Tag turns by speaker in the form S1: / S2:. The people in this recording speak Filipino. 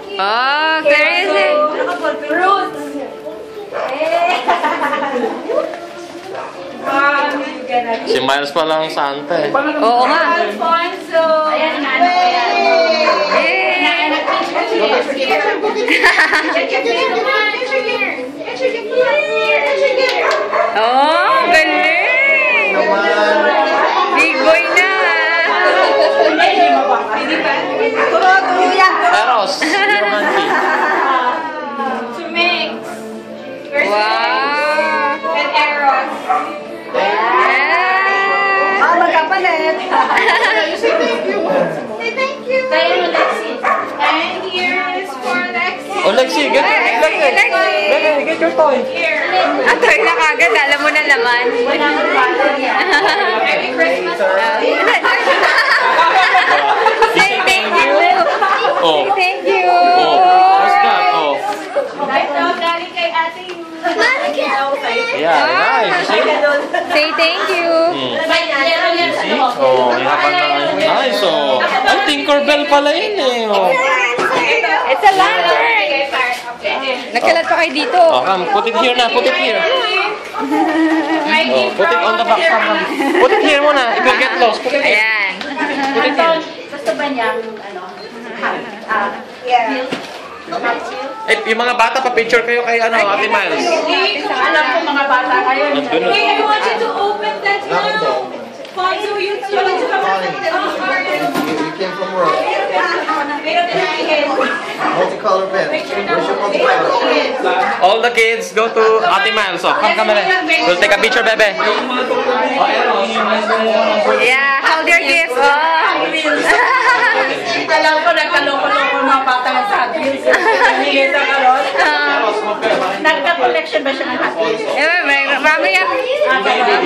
S1: Oh, crazy.
S2: Si Miles pa lang Santa eh.
S1: Oo nga.
S3: Alfonso! Ayan, inaano ko yan.
S1: Oh, galing! Big boy na!
S2: Eros, Romanti.
S3: Suming!
S1: Wow!
S3: And Eros.
S1: Magkapalit!
S3: Say thank you! Kaya mo, Lexi. And here is for Lexi.
S2: Oh, Lexi, get your toy.
S3: Here.
S1: Atoy na kagad, alam mo na laman.
S3: Merry Christmas.
S1: Say thank you!
S2: Oh.
S1: Say thank you!
S2: Oh, what's that? Oh.
S3: Ito, galing kay Ate Yu.
S2: Yeah, nice. See?
S1: Say thank you!
S2: See? Oh, may hapan na. Nice, oh. Ay, Tinkerbell pala yun eh. Oh.
S1: It's a lantern! Nagkalat pa kayo dito.
S2: Oh, come, put it here na. Put it here. Oh, put it on the box. Put it here muna. It will get lost. Put it here.
S1: Ayan.
S2: Put it here.
S3: Gusto ba niya,
S2: Eh, yung mga bata, pa-picture kayo kay Ate Miles.
S3: alam ko mga bata kayo.
S2: Nandun na.
S3: Hey, I want you to open that now. Fonzo, you too.
S4: You came from where?
S3: Pero tinahin.
S4: Multicolor pen. Where's your multicolor?
S2: All the kids, go to Ate Miles. Oh, come here. We'll take a picture, bebe.
S1: Yeah, hold your gift. Oh.
S3: Alam ko, nagkaloko-loko mga bata ng Hot Wheels. Nangyay sa karon. Nagka-collection ba siya ng Hot Wheels?
S1: Mamaya.